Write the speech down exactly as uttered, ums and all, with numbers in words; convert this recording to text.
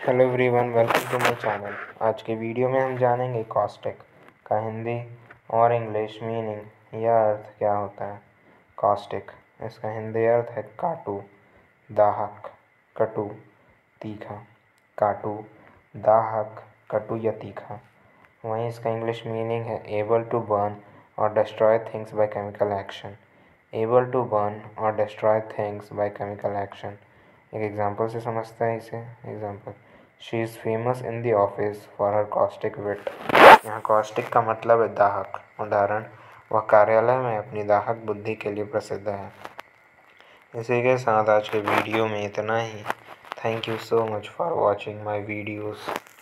Hello everyone, welcome to my channel. आज के video में हम जानेंगे कॉस्टिक का हिंदी और इंग्लिश मीनिंग या अर्थ क्या होता है। कॉस्टिक, इसका हिंदी अर्थ है काटू, दाहक, कटु, तीखा। काटू, दाहक, कटु या तीखा। वहीं इसका इंग्लिश मीनिंग है एबल टू बर्न और destroy things by chemical action. Able to burn और destroy things by chemical action. एक एग्जाम्पल से समझते हैं इसे। Example, she is famous in the office for her caustic wit. यहाँ कॉस्टिक का मतलब है दाहक। उदाहरण, वह कार्यालय में अपनी दाहक बुद्धि के लिए प्रसिद्ध है। इसी के साथ आज के वीडियो में इतना ही। Thank you so much for watching my videos.